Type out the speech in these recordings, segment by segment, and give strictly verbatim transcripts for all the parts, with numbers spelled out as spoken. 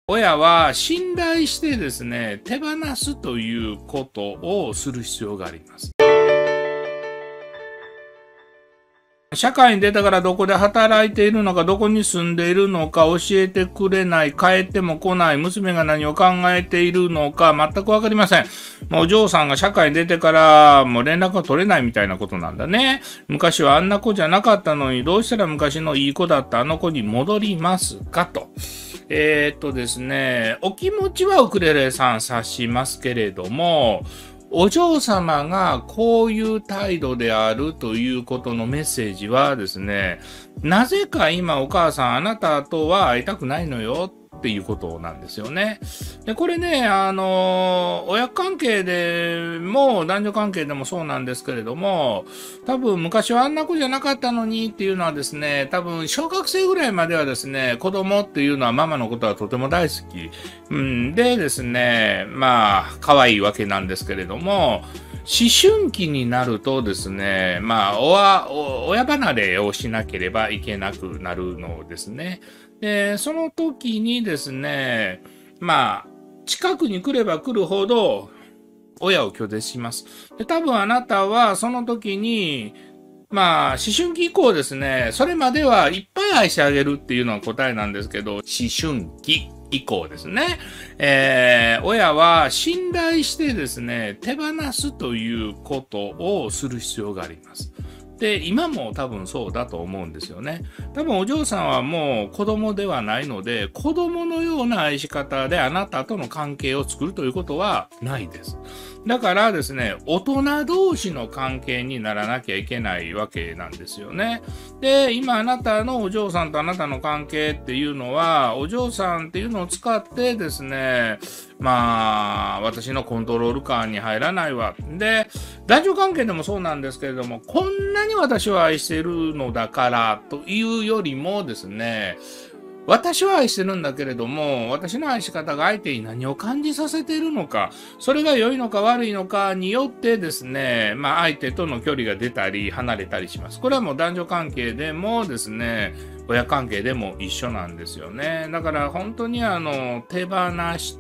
親は信頼してですね、手放すということをする必要があります。社会に出たからどこで働いているのか、どこに住んでいるのか教えてくれない、帰っても来ない、娘が何を考えているのか全くわかりません。もうお嬢さんが社会に出てからもう連絡が取れないみたいなことなんだね。昔はあんな子じゃなかったのに、どうしたら昔のいい子だったあの子に戻りますかと。えー、っとですね、お気持ちはウクレレさん察しますけれども、お嬢様がこういう態度であるということのメッセージはですね、なぜか今お母さんあなたとは会いたくないのよっていうことなんですよね。で、これね、あの、親関係でも男女関係でもそうなんですけれども、多分昔はあんな子じゃなかったのにっていうのはですね、多分小学生ぐらいまではですね、子供っていうのはママのことはとても大好き。うん、でですね、まあ、可愛いわけなんですけれども、思春期になるとですね、まあ、親、親離れをしなければいけなくなるのですね。で、その時にですね、まあ、近くに来れば来るほど、親を拒絶します。で、多分あなたはその時に、まあ、思春期以降ですね、それまではいっぱい愛してあげるっていうのが答えなんですけど、思春期以降ですね、えー、親は信頼してですね、手放すということをする必要があります。で、今も多分そうだと思うんですよね。多分お嬢さんはもう子供ではないので、子供のような愛し方であなたとの関係を作るということはないです。だからですね、大人同士の関係にならなきゃいけないわけなんですよね。で、今あなたのお嬢さんとあなたの関係っていうのは、お嬢さんっていうのを使ってですね、まあ、私のコントロール下に入らないわ。で、男女関係でもそうなんですけれども、こんなに私を愛しているのだからというよりもですね、私は愛してるんだけれども、私の愛し方が相手に何を感じさせているのか、それが良いのか悪いのかによってですね、まあ相手との距離が出たり離れたりします。これはもう男女関係でもですね、親関係でも一緒なんですよね。だから本当にあの、手放して、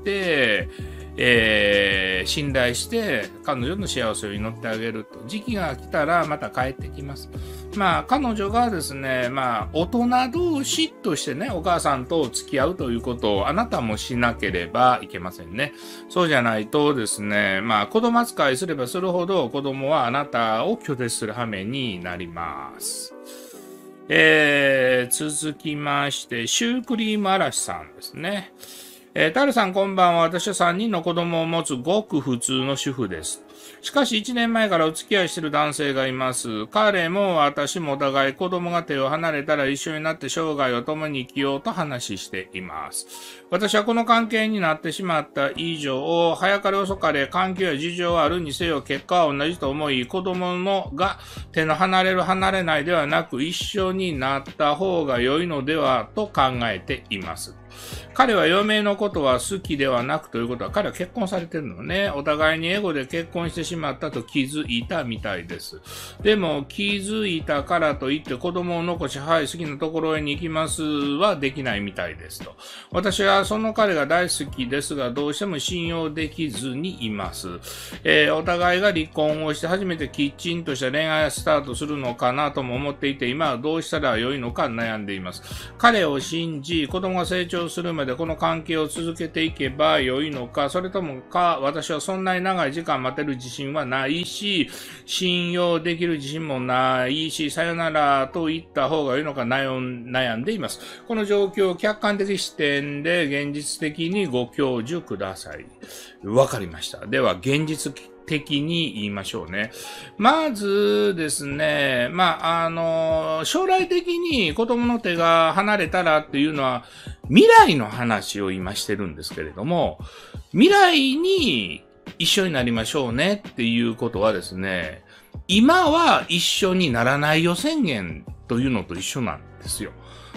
えー、信頼して彼女の幸せを祈ってあげると。時期が来たらまた帰ってきます。まあ彼女がですね、まあ大人同士としてね、お母さんと付き合うということをあなたもしなければいけませんね。そうじゃないとですね、まあ子供扱いすればするほど子供はあなたを拒絶する羽目になります。えー、続きまして、シュークリーム嵐さんですね。えー、タルさんこんばんは。私はさんにんの子供を持つごく普通の主婦です。しかしいちねんまえからお付き合いしている男性がいます。彼も私もお互い子供が手を離れたら一緒になって生涯を共に生きようと話しています。私はこの関係になってしまった以上、早かれ遅かれ環境や事情はあるにせよ結果は同じと思い、子供のが手の離れる離れないではなく一緒になった方が良いのではと考えています。彼は嫁のことは好きではなくということは、彼は結婚されてるのね。お互いにエゴで結婚してしまったと気づいたみたいです。でも気づいたからといって子供を残し、はい、好きなところへに行きますはできないみたいですと。私はその彼が大好きですが、どうしても信用できずにいます。えー、お互いが離婚をして初めてきちんとした恋愛をスタートするのかなとも思っていて、今はどうしたら良いのか悩んでいます。彼を信じ、子供が成長するまでこの関係を続けていけば良いのか、それともか、私はそんなに長い時間待てる自信はないし、信用できる自信もないし、さよならと言った方が良いのか悩んでいます。この状況を客観的視点で現実的にご教授ください。わかりました。では、現実的に言いましょうね。まずですね、まあ、あの、将来的に子供の手が離れたらっていうのは、未来の話を今してるんですけれども、未来に一緒になりましょうねっていうことはですね、今は一緒にならないよ宣言というのと一緒なんですよ。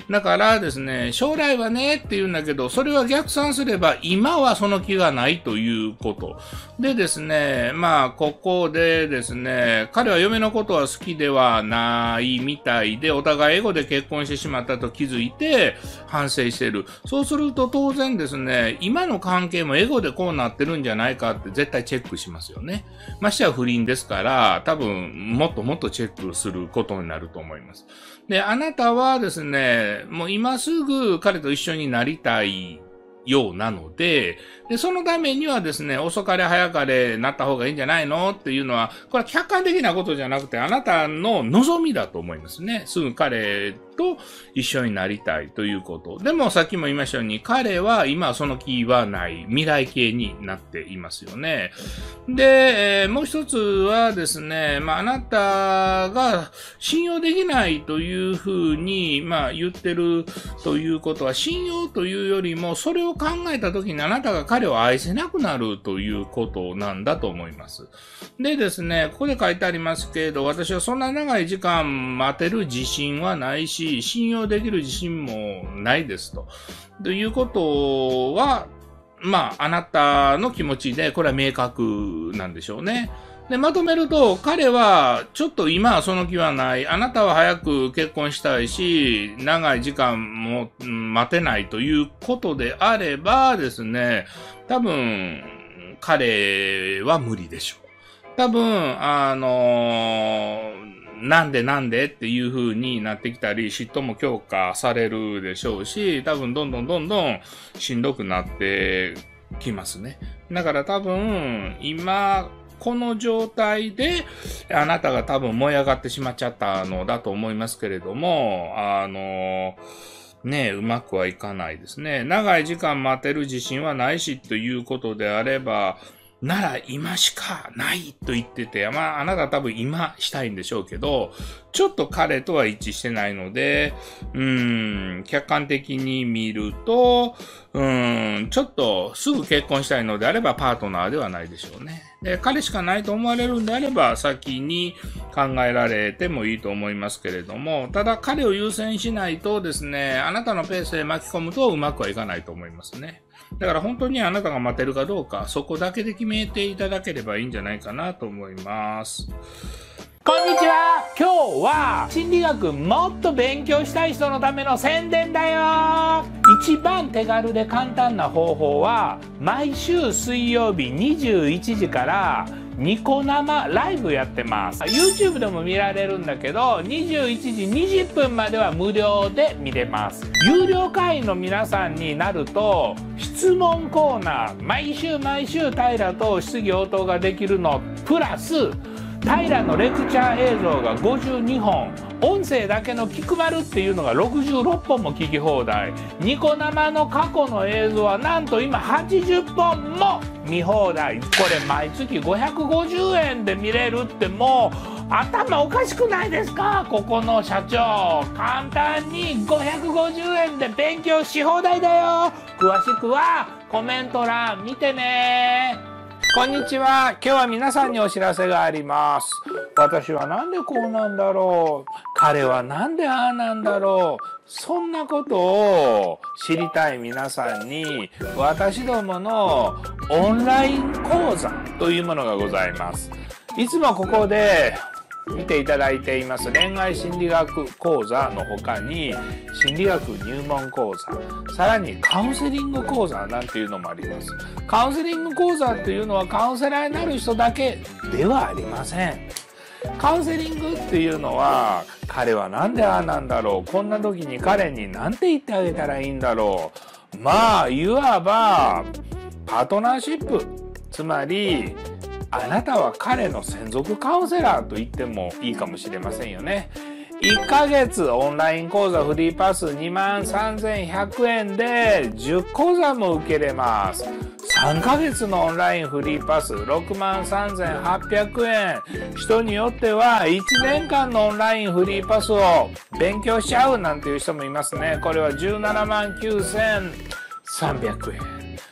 だからですね、将来はねって言うんだけど、それは逆算すれば今はその気がないということ。でですね、まあ、ここでですね、彼は嫁のことは好きではないみたいで、お互いエゴで結婚してしまったと気づいて反省してる。そうすると当然ですね、今の関係もエゴでこうなってるんじゃないかって絶対チェックしますよね。ましてや不倫ですから、多分もっともっとチェックすることになると思います。で、あなたはですね、もう今すぐ彼と一緒になりたいようなので、で、そのためにはですね、遅かれ早かれなった方がいいんじゃないのっていうのは、これは客観的なことじゃなくて、あなたの望みだと思いますね。すぐ彼と一緒になりたいということ。でもさっきも言いましたように、彼は今その気はない、未来系になっていますよね。で、えー、もう一つはですね、まあ、あなたが信用できないというふうに、まあ、言ってるということは、信用というよりも、それを考えたときにあなたが彼を愛せなくなるということなんだと思います。でですね、ここで書いてありますけれど、私はそんな長い時間待てる自信はないし、信用できる自信もないですと。ということは、まあ、あなたの気持ちで、これは明確なんでしょうね。で、まとめると、彼は、ちょっと今はその気はない。あなたは早く結婚したいし、長い時間も待てないということであればですね、多分、彼は無理でしょう。多分、あのー、なんでなんでっていう風になってきたり、嫉妬も強化されるでしょうし、多分どんどんどんどんしんどくなってきますね。だから多分、今、この状態で、あなたが多分燃え上がってしまっちゃったのだと思いますけれども、あの、ねえ、うまくはいかないですね。長い時間待てる自信はないしということであれば、なら今しかないと言ってて、まああなたは多分今したいんでしょうけど、ちょっと彼とは一致してないので、うーん、客観的に見ると、うーん、ちょっとすぐ結婚したいのであればパートナーではないでしょうね。で、彼しかないと思われるんであれば先に考えられてもいいと思いますけれども、ただ彼を優先しないとですね、あなたのペースで巻き込むとうまくはいかないと思いますね。だから本当にあなたが待てるかどうか、そこだけで決めていただければいいんじゃないかなと思います。 こんにちは。今日は心理学もっと勉強したい人のための宣伝だよ。一番手軽で簡単な方法は、毎週水曜日にじゅういちじからニコ生ライブやってます。 YouTube でも見られるんだけど、にじゅういちじにじゅっぷんまでは無料で見れます。有料会員の皆さんになると、質問コーナー毎週毎週平と質疑応答ができるのプラス、平のレクチャー映像がごじゅうにほん、音声だけの聞くまるっていうのがろくじゅうろっぽんも聞き放題。ニコ生の過去の映像はなんと今はちじゅっぽんも見放題。これ毎月ごひゃくごじゅうえんで見れるって、もう頭おかしくないですか、ここの社長。簡単にごひゃくごじゅうえんで勉強し放題だよ。詳しくはコメント欄見てね。こんにちは。今日は皆さんにお知らせがあります。私はなんでこうなんだろう。彼はなんでああなんだろう。そんなことを知りたい皆さんに、私どものオンライン講座というものがございます。いつもここで見ていただいています恋愛心理学講座の他に、心理学入門講座、さらにカウンセリング講座なんていうのもあります。カウンセリング講座っていうのはカウンセラーになる人だけではありません。カウンセリングっていうのは、彼はなんでああなんだろう、こんな時に彼に何て言ってあげたらいいんだろう、まあいわばパートナーシップ、つまりあなたは彼の専属カウンセラーと言ってもいいかもしれませんよね。いっかげつオンライン講座フリーパスにまんさんぜんひゃくえんでじゅっこうざも受けれます。さんかげつのオンラインフリーパスろくまんさんぜんはっぴゃくえん。人によってはいちねんかんのオンラインフリーパスを勉強しちゃうなんていう人もいますね。これはじゅうななまんきゅうせんさんびゃくえん。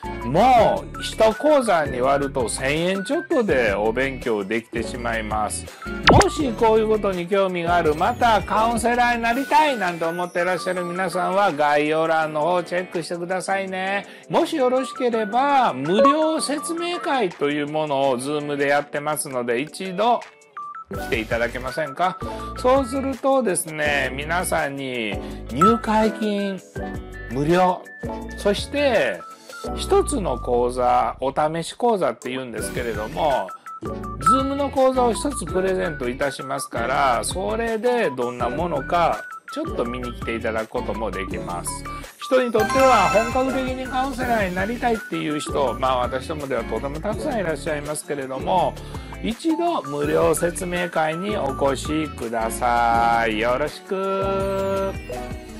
もういち講座に割るとせんえんちょっとでお勉強できてしまいます。もしこういうことに興味がある、またカウンセラーになりたいなんて思ってらっしゃる皆さんは概要欄の方をチェックしてくださいね。もしよろしければ無料説明会というものを Zoom でやってますので、一度来ていただけませんか。そうするとですね、皆さんに入会金無料、そして一つの講座、お試し講座って言うんですけれども、Zoom の講座を一つプレゼントいたしますから、それでどんなものかちょっと見に来ていただくこともできます。人にとっては本格的にカウンセラーになりたいっていう人、まあ私どもではとてもたくさんいらっしゃいますけれども、一度無料説明会にお越しください。よろしく。